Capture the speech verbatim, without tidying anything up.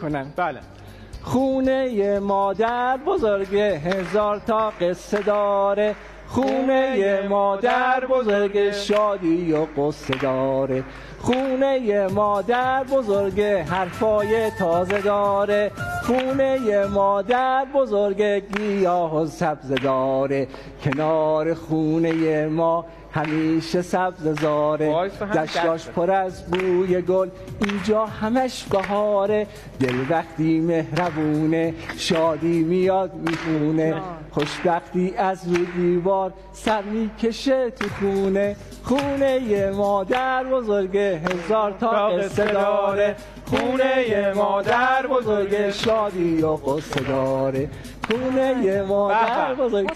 کنم. بله. خونه مادر بزرگ هزار تا قصه داره، خونه مادر بزرگ شادی و قصه داره، خونه مادر بزرگ حرفای تازه داره، خونه مادر بزرگ گیاه و سبز داره، کنار خونه ما همیشه سبز زاره، دشتاش پر از بوی گل اینجا همش بهاره، دل وقتی مهربونه شادی میاد میخونه، خوشبختی از رو دیوار سر میکشه تو خونه، خونه مادر بزرگ هزار تا قصه داره، خونه مادر بزرگ شادی و قصه داره، خونه مادر بزرگ